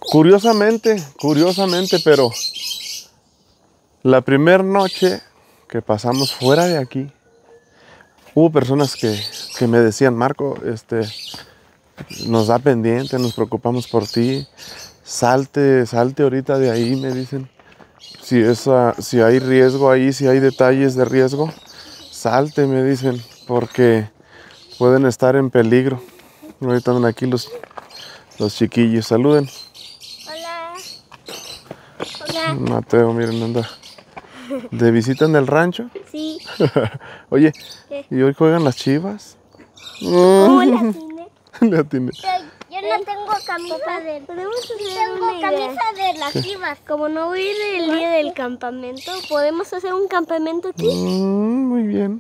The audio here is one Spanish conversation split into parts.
Curiosamente, pero la primera noche que pasamos fuera de aquí, hubo personas que me decían, Marco, nos da pendiente, nos preocupamos por ti, salte ahorita de ahí, me dicen. Si hay riesgo ahí, si hay detalles de riesgo, salte, me dicen, porque pueden estar en peligro. Ahorita andan aquí los chiquillos, saluden. Hola. Hola. Mateo, miren, anda de visita en el rancho. Sí. Oye, ¿Qué? ¿y hoy juegan las Chivas? ¿Cómo le atiné? Le atiné. Yo no tengo camisa de... Podemos hacer una camisa de las Chivas. Como no voy a ir el día del campamento, ¿podemos hacer un campamento aquí? Muy bien.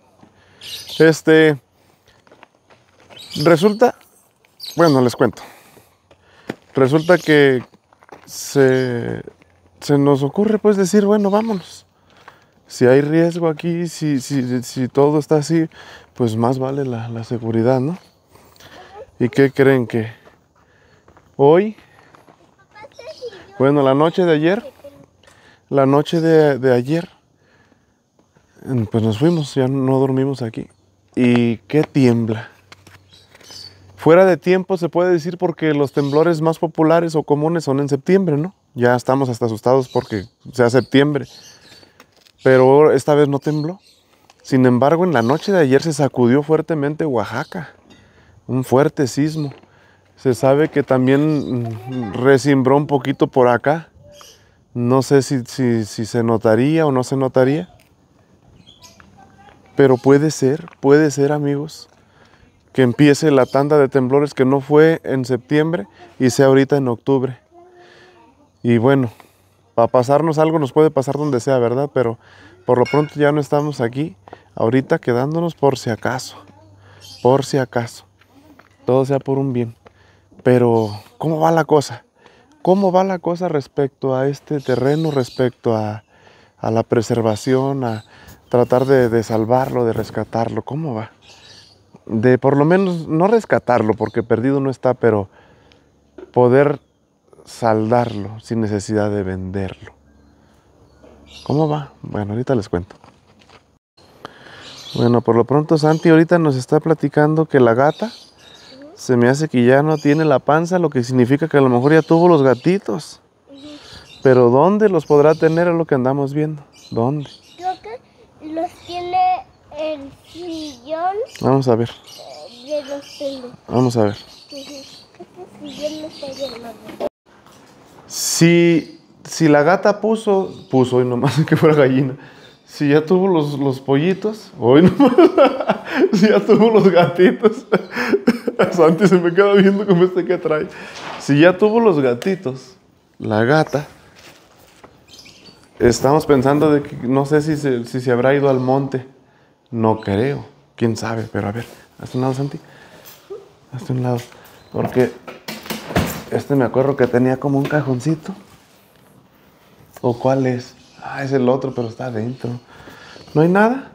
Resulta, bueno, les cuento. Resulta que se nos ocurre pues decir, bueno, vámonos. Si hay riesgo aquí, si todo está así, pues más vale la seguridad, ¿no? ¿Y qué creen que hoy? Bueno, la noche de ayer, pues nos fuimos, ya no dormimos aquí. ¿Y qué tiembla? Fuera de tiempo se puede decir porque los temblores más populares o comunes son en septiembre, ¿no? Ya estamos hasta asustados porque sea septiembre. Pero esta vez no tembló. Sin embargo, en la noche de ayer se sacudió fuertemente Oaxaca. Un fuerte sismo. Se sabe que también recimbró un poquito por acá. No sé si se notaría o no se notaría. Pero puede ser, amigos, que empiece la tanda de temblores que no fue en septiembre y sea ahorita en octubre. Y bueno, para pasarnos algo nos puede pasar donde sea, ¿verdad? Pero por lo pronto ya no estamos aquí, ahorita quedándonos por si acaso. Por si acaso. Todo sea por un bien. Pero, ¿cómo va la cosa? ¿Cómo va la cosa respecto a este terreno, respecto a la preservación, a tratar de salvarlo, de rescatarlo? ¿Cómo va? De por lo menos, no rescatarlo, porque perdido no está, pero poder saldarlo sin necesidad de venderlo. ¿Cómo va? Bueno, ahorita les cuento. Bueno, por lo pronto Santi ahorita nos está platicando que la gata se me hace que ya no tiene la panza, lo que significa que a lo mejor ya tuvo los gatitos. Pero ¿dónde los podrá tener? Es lo que andamos viendo. ¿Dónde? Creo que los tiene el sillón Vamos a ver. de los pelos. Vamos a ver. Este sillón no está llamando. Si la gata puso hoy nomás que fuera gallina. Si ya tuvo los pollitos, hoy nomás. Si ya tuvo los gatitos. Santi se me queda viendo como que trae. Si ya tuvo los gatitos, la gata, estamos pensando de que no sé si se habrá ido al monte. No creo. Quién sabe, pero a ver, hazte un lado, Santi. Hazte un lado. Porque me acuerdo que tenía como un cajoncito. ¿O cuál es? Ah, es el otro, pero está adentro. ¿No hay nada?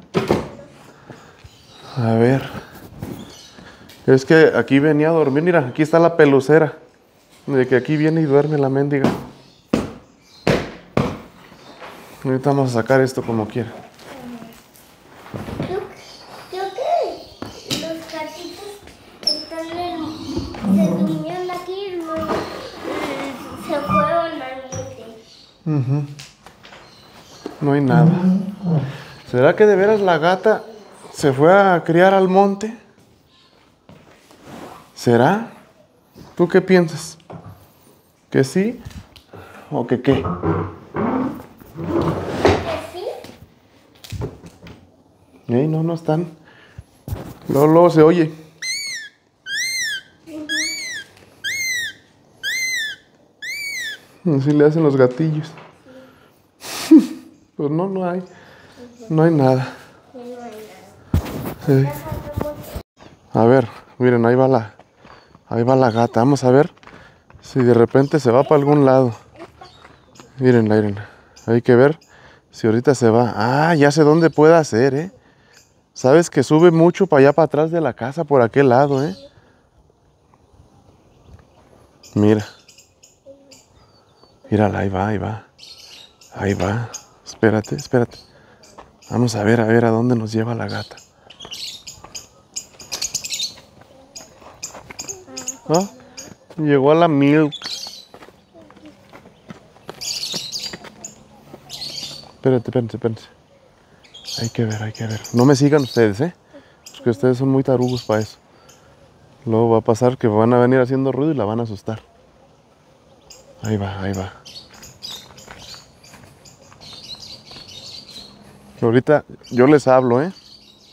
A ver. Es que aquí venía a dormir. Mira, aquí está la pelucera. De que aquí viene y duerme la mendiga. Ahorita vamos a sacar esto como quiera. Creo que los gatitos se durmieron aquí y luego se fueron al monte. No hay nada. ¿Será que de veras la gata se fue a criar al monte? ¿Será? ¿Tú qué piensas? ¿Que sí? ¿O que qué? ¿Sí? No están. Luego se oye. Así le hacen los gatillos. Pues no hay. No hay nada. Sí. A ver, miren, ahí va la gata. Vamos a ver si de repente se va para algún lado. Mírenla. Hay que ver si ahorita se va. Ah, ya sé dónde puede ser, ¿eh? Sabes que sube mucho para allá, para atrás de la casa, por aquel lado, ¿eh? Mira. Mírala, ahí va, ahí va. Ahí va. Espérate, espérate. Vamos a ver a dónde nos lleva la gata. ¿Ah? Llegó a la milk. Espérate, espérate, espérate. Hay que ver, hay que ver. No me sigan ustedes, ¿eh? Porque ustedes son muy tarugos para eso. Luego va a pasar que van a venir haciendo ruido y la van a asustar. Ahí va, ahí va. Ahorita yo les hablo, ¿eh?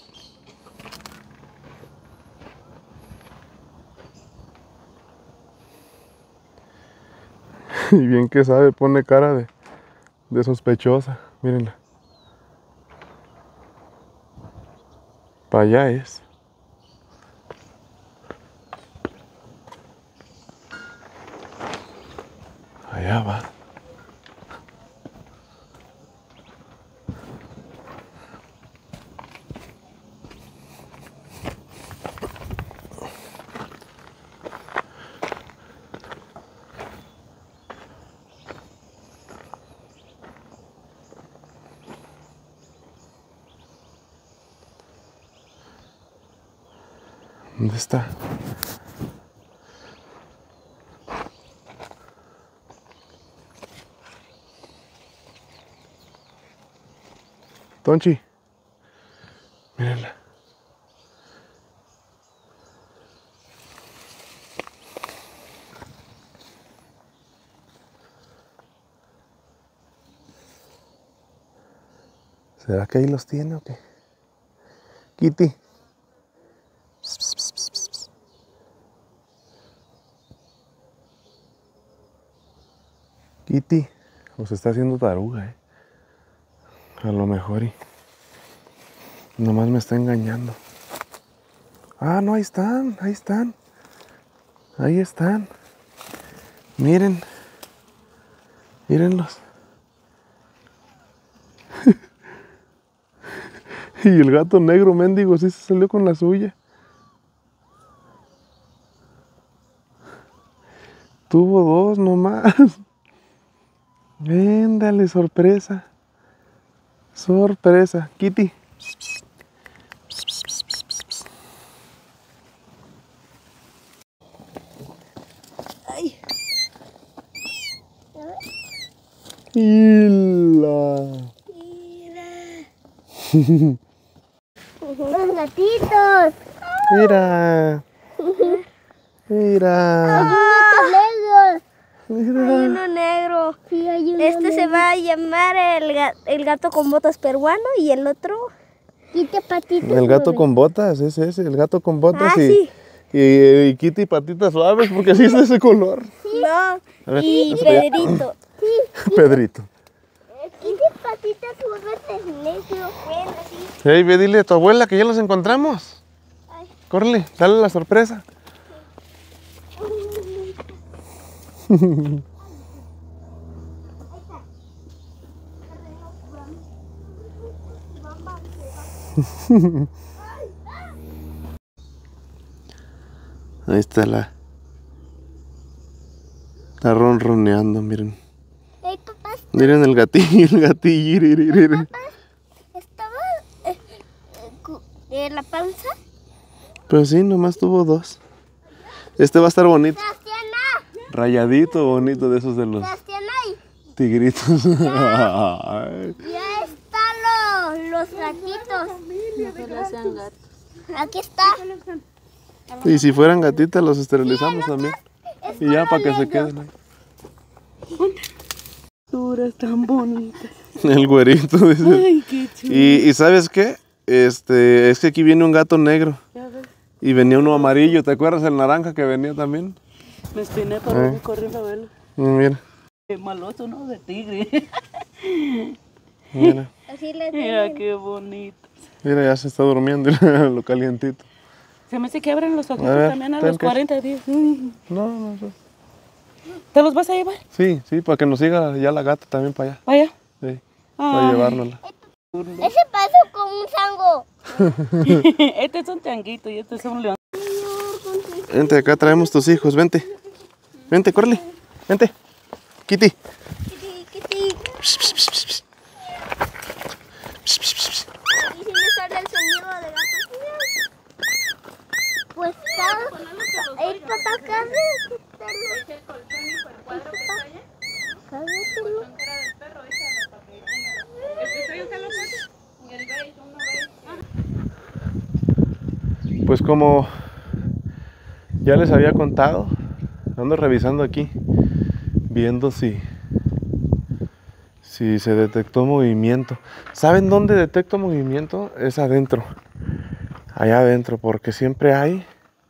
Y bien que sabe, pone cara de sospechosa. Mírenla. Para allá es. Allá va. ¿Dónde está? Tonchi. Mírenla. ¿Será que ahí los tiene o qué? Kitty. Kitty, nos está haciendo taruga, ¿eh? A lo mejor y nomás me está engañando. Ah, no, ahí están, ahí están. Ahí están. Miren. Mírenlos. Y el gato negro mendigo sí se salió con la suya. Tuvo dos nomás. Véndale, sorpresa. Sorpresa. Kitty. Ay. ¡Hila! Mira. Los gatitos. Mira. Mira. Hay Mira. uno negro. Sí, hay uno negro. Se va a llamar el gato con botas peruano y el otro... Kitty Patitas. El gato con botas, ese, el gato con botas sí. y Kitty Patitas Suaves, porque así es de ese color. No, ver, y Pedrito. Pedrito. Kitty Patitas Suaves es negro. Bueno, sí. Hey, ve, dile a tu abuela que ya los encontramos. Ay. Córrele, dale la sorpresa. Ahí está está ronroneando, miren. Hey, papá, Miren el gatillo, el gatillo. ¿estaba en la panza? Pues sí, nomás tuvo dos. Este va a estar bonito. Sebastiana. Rayadito, bonito, de esos de los Sebastiana. tigritos. Ya están los gatitos. Aquí está. Y si fueran gatitas, los esterilizamos también. Y ya para que se queden ahí. Duras tan bonitas. El güerito, dice. Ay, qué chulo. Y ¿sabes qué? Es que aquí viene un gato negro. Ya ves, Y venía uno amarillo. ¿Te acuerdas el naranja que venía también? me espiné para ir corriendo a verlo. Mira, Qué maloso, ¿no? De tigre. mira. Así le Mira qué bonito. Mira, ya se está durmiendo, lo calientito. Se me hace que abren los ojitos A ver, también a ten los que- 40 días. No. ¿Te los vas a llevar? Sí, para que nos siga ya la gata también para allá. Vaya. Sí, para Ay. llevárnosla. Ese pasó con un sango. Este es un changuito y este es un león. Vente, acá traemos tus hijos, vente. Vente, córrele, vente. Kitty. Kitty, Kitty. ¿Y si me sale el sonido de gato? Pues el papá cabe. Pues como ya les había contado, ando revisando aquí, viendo si se detectó movimiento. ¿Saben dónde detecto movimiento? Es adentro, allá adentro, porque siempre hay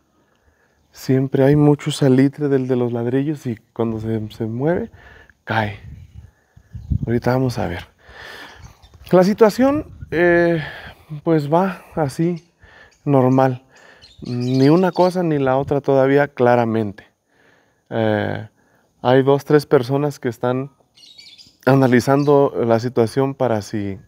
mucho salitre del de los ladrillos y cuando se mueve, cae. Ahorita vamos a ver. La situación, pues va así, normal. Ni una cosa ni la otra todavía claramente. Hay 2, 3 personas que están analizando la situación para si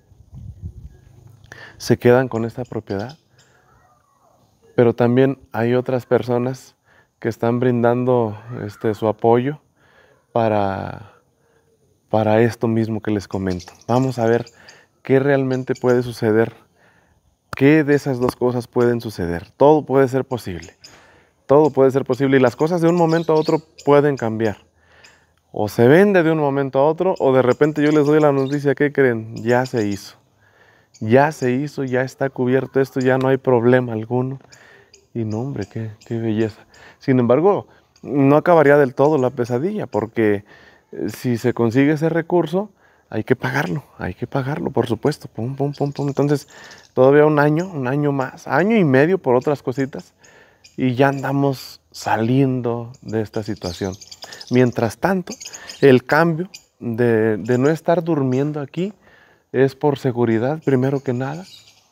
se quedan con esta propiedad. Pero también hay otras personas que están brindando su apoyo para esto mismo que les comento. Vamos a ver qué realmente puede suceder. ¿Qué de esas dos cosas pueden suceder? Todo puede ser posible. Todo puede ser posible y las cosas de un momento a otro pueden cambiar. O se vende de un momento a otro o de repente yo les doy la noticia, ¿qué creen? Ya se hizo. Ya se hizo, ya está cubierto esto, ya no hay problema alguno. Y no, hombre, qué belleza. Sin embargo, no acabaría del todo la pesadilla porque si se consigue ese recurso, hay que pagarlo, por supuesto. Pum, pum, pum, pum. Entonces, todavía un año más, año y medio por otras cositas, y ya andamos saliendo de esta situación. Mientras tanto, el cambio de no estar durmiendo aquí es por seguridad, primero que nada,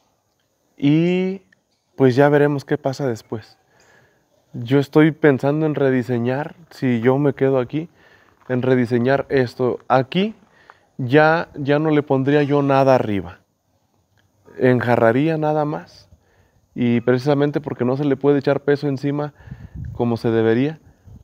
y pues ya veremos qué pasa después. Yo estoy pensando en rediseñar, si yo me quedo aquí, en rediseñar esto. Aquí ya no le pondría yo nada arriba. Enjarraría nada más. Y precisamente porque no se le puede echar peso encima como se debería,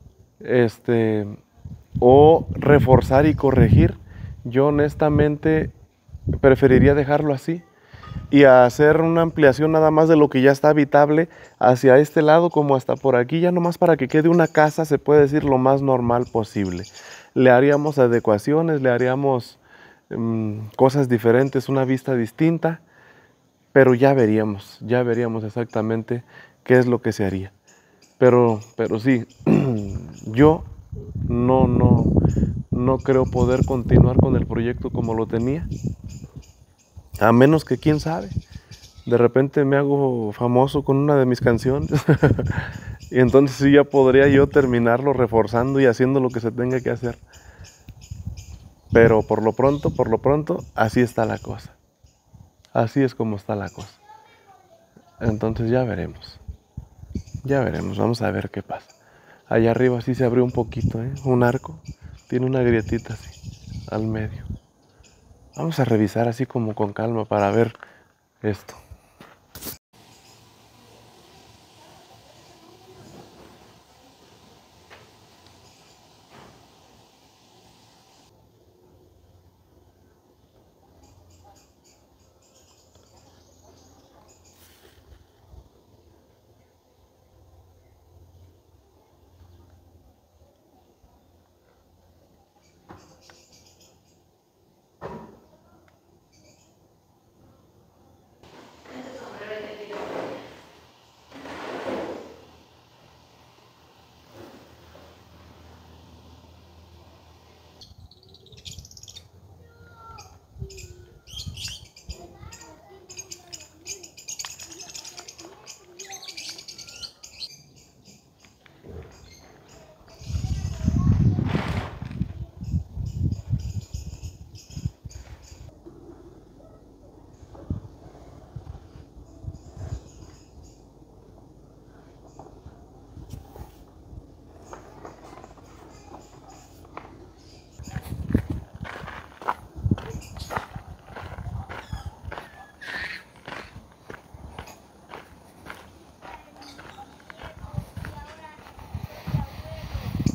o reforzar y corregir, yo honestamente preferiría dejarlo así y hacer una ampliación nada más de lo que ya está habitable hacia este lado como hasta por aquí, ya nomás para que quede una casa, se puede decir, lo más normal posible. Le haríamos adecuaciones, le haríamos cosas diferentes, una vista distinta, pero ya veríamos exactamente qué es lo que se haría. Pero sí, yo no creo poder continuar con el proyecto como lo tenía, a menos que, quién sabe, de repente me hago famoso con una de mis canciones y entonces sí ya podría yo terminarlo reforzando y haciendo lo que se tenga que hacer. Pero por lo pronto, así está la cosa. Así es como está la cosa. Entonces ya veremos, vamos a ver qué pasa. Allá arriba sí se abrió un poquito, un arco, tiene una grietita así, al medio. Vamos a revisar así como con calma para ver esto.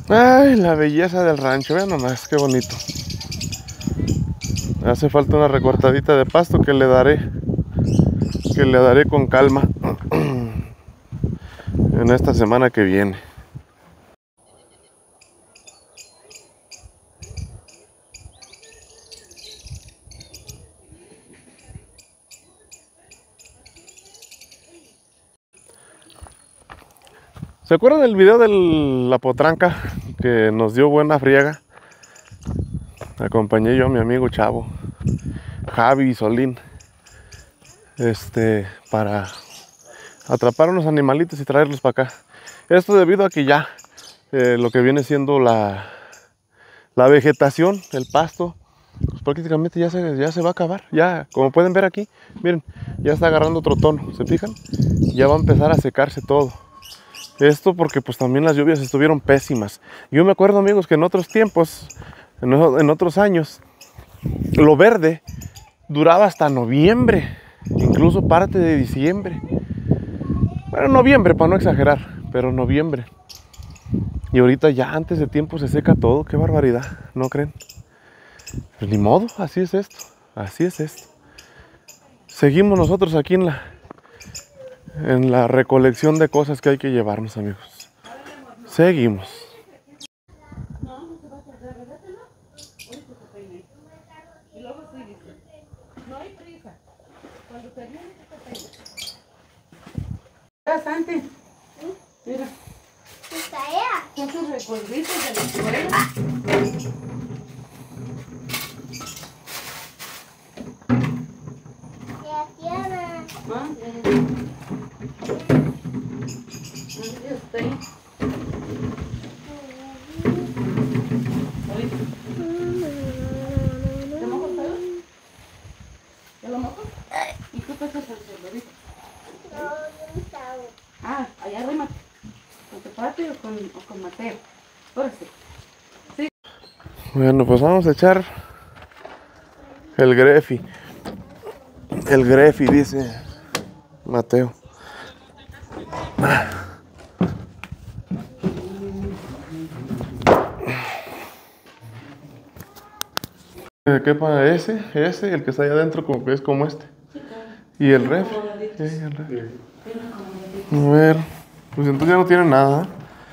Ay, la belleza del rancho, vean nomás, qué bonito. Hace falta una recortadita de pasto que le daré con calma en esta semana que viene. ¿Se acuerdan del video de la potranca que nos dio buena friega? Acompañé yo a mi amigo Chavo, Javi y Solín, para atrapar unos animalitos y traerlos para acá. Esto debido a que ya lo que viene siendo la vegetación, el pasto, pues prácticamente ya se va a acabar. Ya, como pueden ver aquí, miren, ya está agarrando otro tono, ¿se fijan? Ya va a empezar a secarse todo. Esto porque pues también las lluvias estuvieron pésimas. Yo me acuerdo, amigos, que en otros tiempos, en otros años, lo verde duraba hasta noviembre, incluso parte de diciembre. Bueno, noviembre, para no exagerar, pero noviembre. Y ahorita ya antes de tiempo se seca todo, qué barbaridad, ¿no creen? Pues ni modo, así es esto, así es esto. Seguimos nosotros aquí en la recolección de cosas que hay que llevarnos, amigos. Seguimos. Bastante. Mira. Son sus recuerditos de la escuela. Allá arriba. ¿Con tu papi o con Mateo? Ahora sí. Sí. Bueno, pues vamos a echar el grefi. El grefi, dice Mateo. ¿Qué para ese, el que está allá adentro, como que es como este? Y el ref. El ref. A ver, pues entonces ya no tiene nada.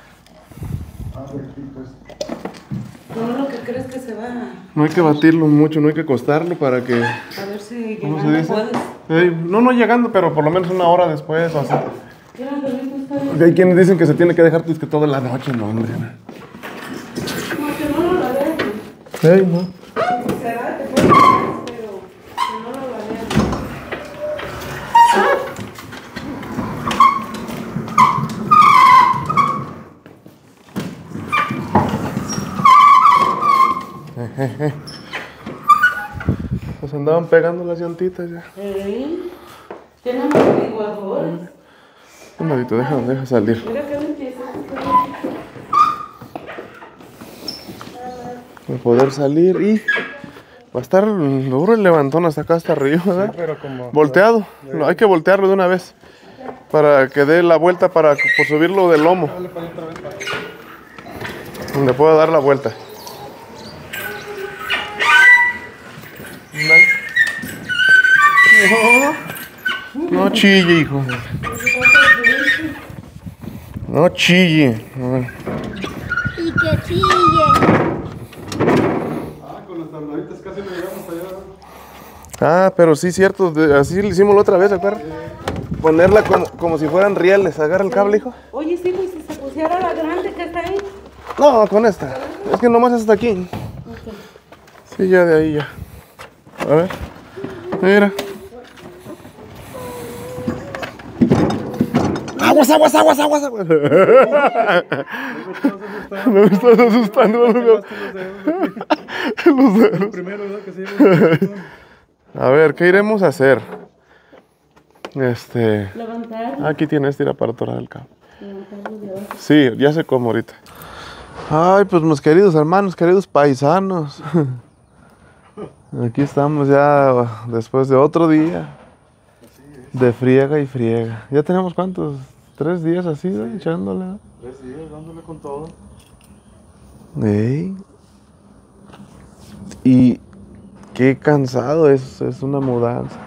Todo lo que crees que se va. No hay que batirlo mucho, no hay que acostarlo para que... A ver si ¿Cómo se llegando dice? puedes. No llegando, pero por lo menos una hora después o así. Mira, Lolito, está bien. Porque hay quienes dicen que se tiene que dejar que toda la noche, no, hombre. No, que no lo lavees. No. Será que puede más, pero que no lo lavees. Pues andaban pegando las llantitas ya. Tiene amortiguadores. Un ladito, deja salir. Mira qué limpieza. Para poder salir y va a estar duro el levantón hasta acá, hasta arriba, ¿verdad? Sí, pero como... Volteado. No, hay que voltearlo de una vez para que dé la vuelta por subirlo del lomo. Dale para allá otra vez, para... Donde pueda dar la vuelta. No chille, hijo. No chille. Y que chille. con las tabladitas casi no llegamos allá. Ah, pero sí, cierto. Así lo hicimos la otra vez, ¿se acuerdan? Ponerla como si fueran rieles. Agarra el cable, hijo. Oye, sí, pues si se pusiera la grande que está ahí. No, con esta. Es que nomás hasta aquí. Sí, ya de ahí ya. A ver. Mira. Aguas. Me estás asustando. Los dedos. Primero, ¿verdad? Que se lleva. A ver, ¿qué iremos a hacer? Levantar. Aquí tienes tira para atorar el cable. Levantarlo de abajo. Sí, ya sé cómo ahorita. Ay, pues mis queridos hermanos, queridos paisanos. Aquí estamos ya después de otro día de friega y friega. Ya tenemos ¿cuántos? 3 días así, ¿no? Echándole, ¿no? 3 días dándole con todo. Ey. Y qué cansado es una mudanza.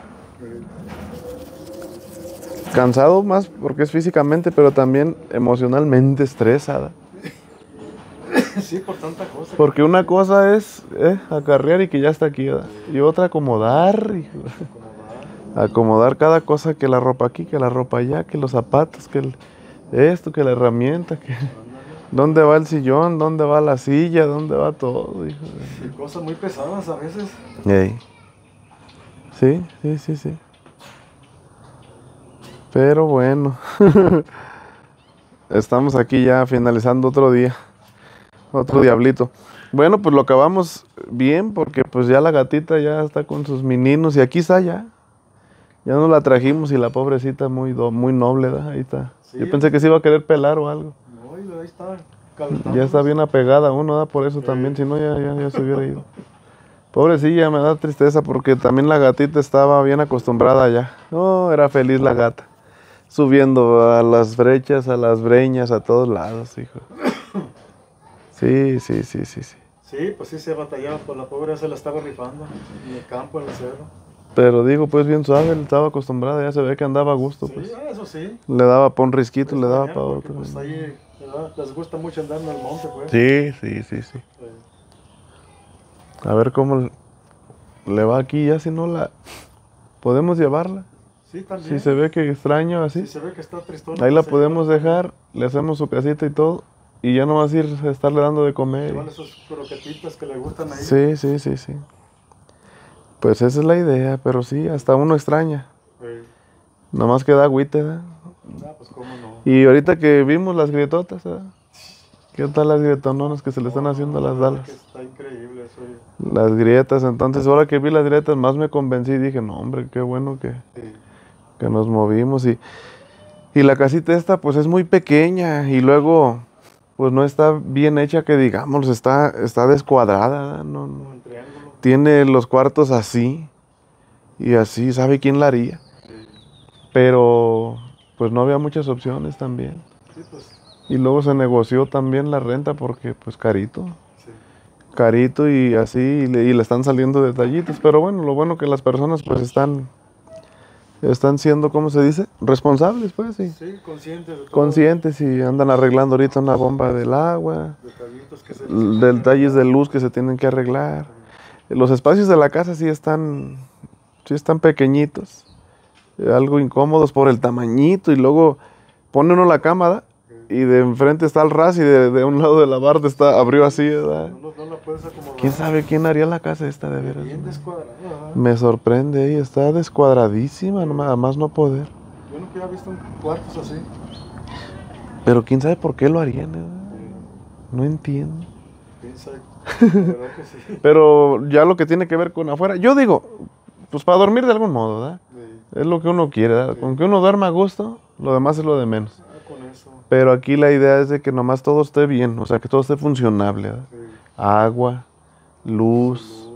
Cansado más porque es físicamente, pero también emocionalmente estresada. Sí, por tanta cosa. Porque una cosa es acarrear y que ya está aquí, ¿verdad? Y otra acomodar. Acomodar cada cosa, que la ropa aquí, que la ropa allá, que los zapatos, que esto, que la herramienta, que dónde va el sillón, dónde va la silla, dónde va todo, hijo. Y cosas muy pesadas a veces. Ey. Sí, sí, sí, sí. Pero bueno, estamos aquí ya finalizando otro día, otro diablito. Bueno, pues lo acabamos bien porque pues ya la gatita ya está con sus meninos y aquí está ya. Ya nos la trajimos y la pobrecita muy noble, ¿verdad? Ahí está. Sí, Yo pensé que se iba a querer pelar o algo. No, y ahí está calentando. Ya está bien apegada a uno, ¿verdad? Por eso también, si no ya se hubiera ido. Pobrecilla, me da tristeza porque también la gatita estaba bien acostumbrada ya. No, era feliz la gata. Subiendo a las brechas, a las breñas, a todos lados, hijo. Sí, sí, sí, sí, sí. Sí, pues sí se batallaba, pues la pobre se la estaba rifando en el campo, en el cerro. Pero digo, pues bien suave, él estaba acostumbrada, ya se ve que andaba a gusto, Sí, pues. eso sí. Le daba para un risquito, le daba Extrañar, para porque, otro. pues ahí, ¿verdad? Les gusta mucho andar en el monte, pues. Sí, sí, sí, sí. A ver cómo le va aquí, ya si no la... ¿Podemos llevarla? Sí, también. Si se ve que extraño así, Si se ve que está tristona. ahí la pues, se podemos lleva- dejar, le hacemos su casita y todo, y ya no vas a ir a estarle dando de comer. Llevan esos croquetitas que le gustan ahí. Sí, sí, sí, sí. Pues esa es la idea, pero sí, hasta uno extraña. Nomás que da agüite, ¿verdad? Ah, pues cómo no. Y ahorita que vimos las grietotas, ¿verdad? ¿Qué tal las grietononas que se le están haciendo a las La verdad dalas? que está increíble eso. Las grietas, entonces ahora que vi las grietas más me convencí y dije, no hombre, qué bueno Sí. que nos movimos. Y la casita esta pues es muy pequeña y luego pues no está bien hecha que digamos, está descuadrada, ¿verdad? No, Como en triángulo. tiene los cuartos así y así, ¿sabe quién la haría? Pero pues no había muchas opciones también. Sí, pues. Y luego se negoció también la renta porque pues carito. Sí. Carito y así, y le están saliendo detallitos. Pero bueno, lo bueno que las personas pues están siendo, ¿cómo se dice? Responsables, pues, sí. Sí, conscientes de todo. Conscientes y andan arreglando ahorita una bomba del agua, Detallitos que se detalles de luz que se tienen que arreglar. Los espacios de la casa sí están pequeñitos, algo incómodos por el tamañito y luego pone uno la cámara y de enfrente está el ras y de un lado de la barda abrió así, ¿verdad? No la puedes acomodar. ¿Quién sabe quién haría la casa esta de veras? Bien descuadrada, ¿verdad? Me sorprende, ella está descuadradísima, a más no poder. Yo nunca había visto cuartos así. Pero quién sabe por qué lo harían, ¿verdad? No entiendo. Piensa, la verdad que sí. Pero ya lo que tiene que ver con afuera, yo digo, pues para dormir de algún modo, ¿verdad? Sí. Es lo que uno quiere, ¿verdad? Con que uno duerma a gusto, lo demás es lo de menos. Con eso. Pero aquí la idea es de que nomás todo esté bien, o sea, que todo esté funcionable, ¿verdad? Sí. Agua, luz,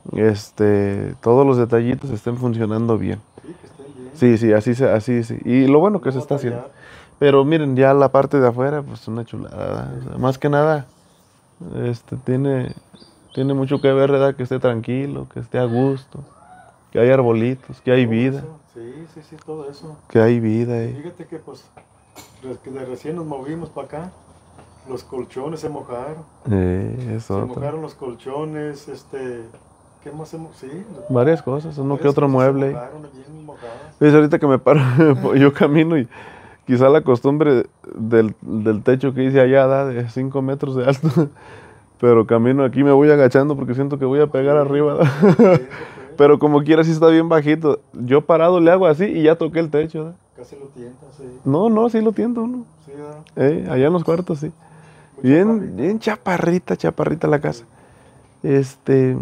todos los detallitos estén funcionando bien. Sí, que estén bien. Sí, sí, así, sí. Y lo bueno que se está haciendo. Pero miren, ya la parte de afuera, pues una chulada, ¿verdad? O sea, más que nada, tiene mucho que ver, ¿verdad? Que esté tranquilo, que esté a gusto, que hay arbolitos, que hay Todo vida, eso. Sí, todo eso. que hay vida. Fíjate que pues, que de recién nos movimos para acá, los colchones se mojaron. Es Se otra. mojaron los colchones, ¿qué más hemos? Sí. Varias cosas, uno que varias otro cosas mueble. Se mojaron, bien mojadas. Es ahorita que me paro, yo camino y quizá la costumbre del techo que hice allá da de 5 metros de alto, pero camino aquí me voy agachando porque siento que voy a pegar arriba. Pero como quiera sí está bien bajito. Yo parado le hago así y ya toqué el techo, ¿verdad? Casi lo tientas, sí. No, sí lo tiento uno. Sí, ¿verdad? Allá en los cuartos, sí. Muy chaparrito. Bien chaparrita la casa. Es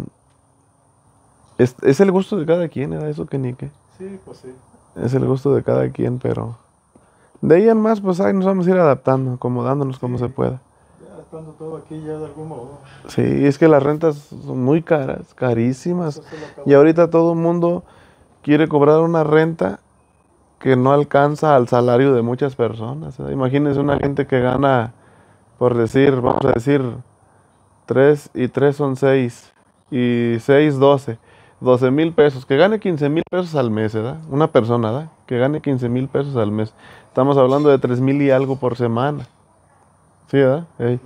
el gusto de cada quien, ¿verdad? Eso que ni qué. Sí, pues sí. Es el gusto de cada quien, pero de ahí en más, pues ahí nos vamos a ir adaptando, acomodándonos como se pueda. Ya estando todo aquí ya de algún modo. Sí, es que las rentas son muy caras, carísimas. Eso se lo acabo Y ahorita todo el mundo quiere cobrar una renta que no alcanza al salario de muchas personas, ¿verdad? Imagínense una gente que gana, por decir, vamos a decir, 3 y 3 son 6. Y 6, 12. 12,000 pesos. Que gane 15,000 pesos al mes, ¿verdad? Una persona, ¿verdad? Que gane 15,000 pesos al mes. Estamos hablando de 3,000 y algo por semana. ¿Sí, verdad? Ey.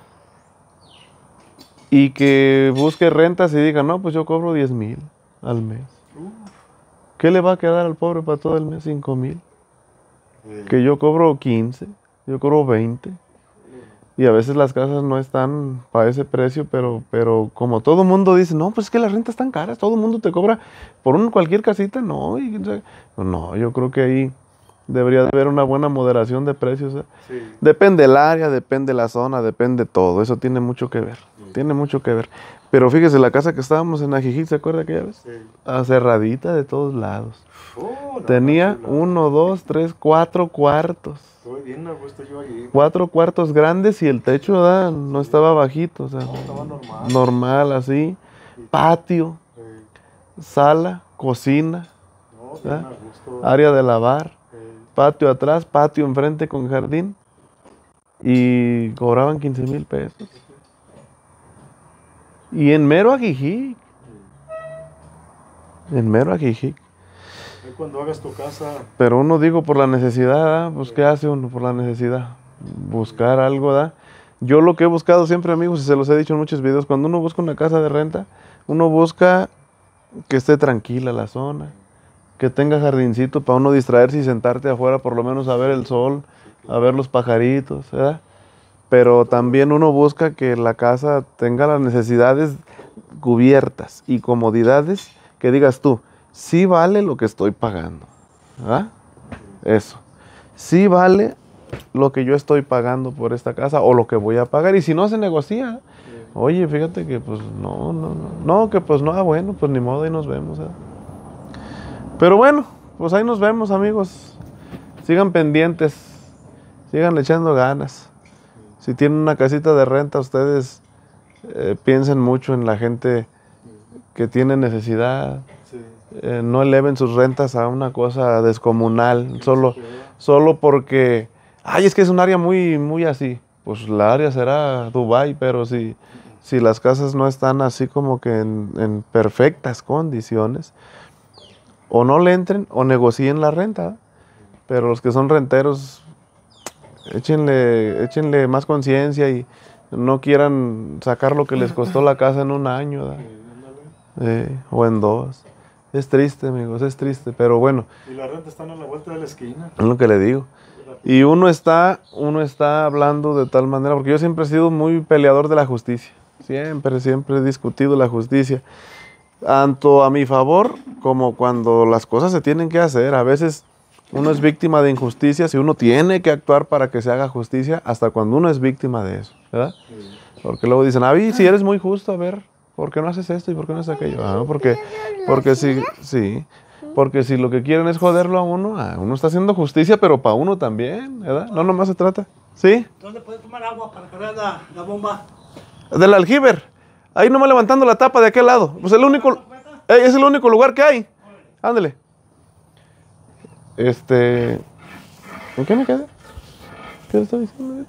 Y que busque rentas y diga, no, pues yo cobro 10,000 al mes. ¿Qué le va a quedar al pobre para todo el mes? 5,000. Que yo cobro 15, yo cobro 20. Y a veces las casas no están para ese precio, pero como todo el mundo dice, no, pues es que las rentas están caras, todo el mundo te cobra por cualquier casita, no. No, yo creo que ahí debería de haber una buena moderación de precios. Sí. Depende del área, depende la zona, depende todo. Eso tiene mucho que ver. Tiene mucho que ver. Pero fíjese, la casa que estábamos en Ajijic, ¿se acuerda aquella vez? Sí. Cerradita de todos lados. Oh, no, Tenía chula. 1, 2, 3, 4 cuartos. Estoy bien a gusto yo allí. 4 cuartos grandes y el techo, ¿verdad? No estaba bajito, o sea, Estaba normal. normal así. Patio, sala, cocina, No, bien ¿verdad? a gusto. Área de lavar. Eh, Patio atrás, patio enfrente con jardín. Y cobraban 15,000 pesos. Y en mero Ajijic. En mero Ajijic. ahí cuando hagas tu casa, Pero uno digo por la necesidad, ¿eh? Pues ¿qué hace uno por la necesidad? Buscar algo, ¿da? Yo lo que he buscado siempre, amigos, y se los he dicho en muchos videos, cuando uno busca una casa de renta, uno busca que esté tranquila la zona, que tenga jardincito para uno distraerse y sentarte afuera por lo menos a ver el sol, a ver los pajaritos, ¿verdad? Pero también uno busca que la casa tenga las necesidades cubiertas y comodidades que digas tú, sí vale lo que estoy pagando, ¿verdad? Eso, sí vale lo que yo estoy pagando por esta casa o lo que voy a pagar, y si no se negocia, oye, fíjate que pues no, que pues no, bueno, pues ni modo, ahí nos vemos, ¿verdad? Pero bueno, pues ahí nos vemos, amigos. Sigan pendientes, sigan echando ganas. Si tienen una casita de renta, ustedes piensen mucho en la gente que tiene necesidad. sí. No eleven sus rentas a una cosa descomunal, solo porque, ay, es que es un área muy, muy así. Pues la área será Dubái, pero si las casas no están así como que en perfectas condiciones, o no le entren o negocien la renta. Pero los que son renteros, échenle más conciencia y no quieran sacar lo que les costó la casa en un año, ¿verdad? O en 2. Es triste, amigos, es triste, pero bueno, Y las rentas están a la vuelta de la esquina. es lo que le digo. Y uno está hablando de tal manera, porque yo siempre he sido muy peleador de la justicia. Siempre he discutido la justicia. Tanto a mi favor como cuando las cosas se tienen que hacer. A veces uno es víctima de injusticias y uno tiene que actuar para que se haga justicia hasta cuando uno es víctima de eso, ¿verdad? Porque luego dicen, si eres muy justo, a ver, ¿por qué no haces esto y por qué no haces aquello? Porque si lo que quieren es joderlo a uno está haciendo justicia, pero para uno también, ¿verdad? No nomás se trata. ¿Sí? ¿Dónde puede tomar agua para cargar la bomba? Del aljiber. Ahí nomás levantando la tapa de aquel lado. Pues es el único lugar que hay. Ándale. ¿En qué me quedé? ¿Qué le estaba diciendo?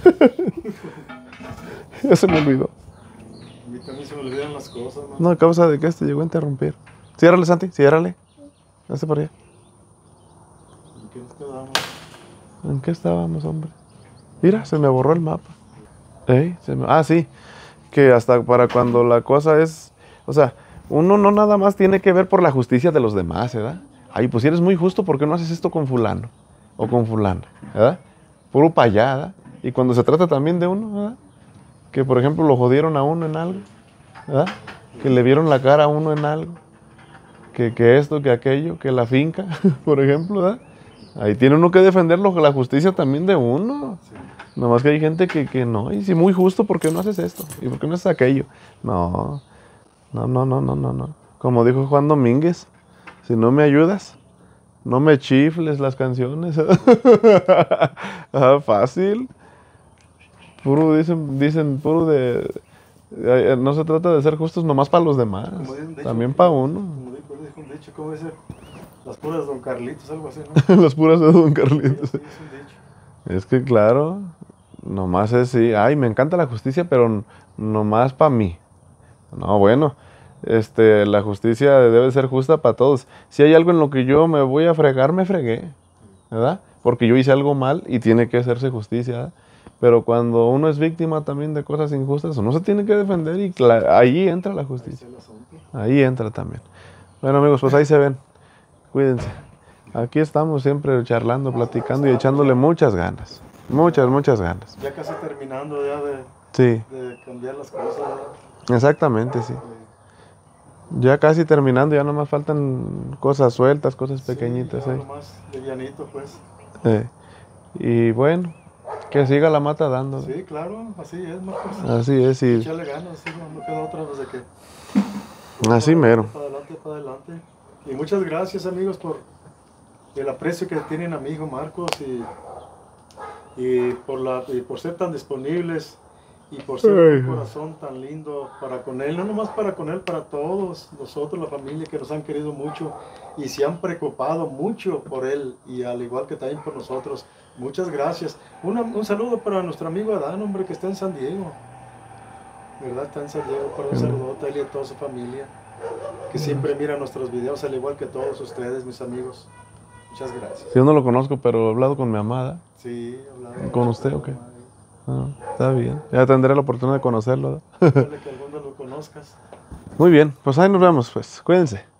Ya se me olvidó. A mí también se me olvidan las cosas, ¿no? No, a causa de que llegó a interrumpir. Ciérrale, Santi, ciérrale. Hazte por allá. ¿En qué nos quedamos? ¿En qué estábamos, hombre? Mira, se me borró el mapa. Sí, que hasta para cuando la cosa es... O sea, uno no nada más tiene que ver por la justicia de los demás, ¿verdad? Ay, pues si eres muy justo, ¿por qué no haces esto con fulano? O con fulana, ¿verdad? Puro para allá, ¿verdad? Y cuando se trata también de uno, ¿verdad? Que, por ejemplo, lo jodieron a uno en algo, ¿verdad? Que le vieron la cara a uno en algo. Que esto, que aquello, que la finca, por ejemplo, ¿verdad? Ahí tiene uno que defenderlo, la justicia también de uno. Nada más que hay gente que no, y si muy justo, ¿por qué no haces esto? ¿Y por qué no haces aquello? No. Como dijo Juan Domínguez, si no me ayudas, no me chifles las canciones. Fácil. Puro, dicen puro de... No se trata de ser justos nomás para los demás, Como dice un dicho, también para uno. Como dijo un dicho, ¿cómo dice? Las puras Don Carlitos, algo así, ¿no? Las puras de Don Carlitos. Sí, es un dicho. Es que claro, Nomás es, sí, ay, me encanta la justicia, pero nomás para mí. No, bueno, la justicia debe ser justa para todos. Si hay algo en lo que yo me voy a fregar, me fregué, ¿verdad? Porque yo hice algo mal y tiene que hacerse justicia, ¿verdad? Pero cuando uno es víctima también de cosas injustas, uno se tiene que defender y ahí entra la justicia. Ahí entra también. Bueno, amigos, pues ahí se ven. Cuídense. Aquí estamos siempre charlando, platicando y echándole muchas ganas. Muchas ganas. Ya casi terminando ya Sí, de cambiar las cosas, ¿verdad? exactamente, sí. Ya casi terminando, ya nomás faltan cosas sueltas, cosas pequeñitas. Sí, ya nomás livianito, pues. Y bueno, que siga la mata dando. Sí, claro, así es, Marcos. Así es, y Echarle ganas, sí, no queda otra desde que... así mero. Para adelante, para adelante. Y muchas gracias, amigos, por el aprecio que tienen a mi hijo Marcos y por ser tan disponibles y por ser un corazón tan lindo para con él, no nomás para con él, para todos nosotros, la familia que nos han querido mucho y se han preocupado mucho por él y al igual que también por nosotros. Muchas gracias. Un saludo para nuestro amigo Adán, hombre, que está en San Diego. ¿Verdad? Está en San Diego. Para un saludo a él y a toda su familia, que siempre mira nuestros videos, al igual que todos ustedes, mis amigos. Muchas gracias. Yo no lo conozco, pero he hablado con mi amada. Sí, hablando. ¿Con usted o qué? Ah, está bien. Ya tendré la oportunidad de conocerlo. Ojalá que algún día lo conozcas. Muy bien, pues ahí nos vemos, pues. Cuídense.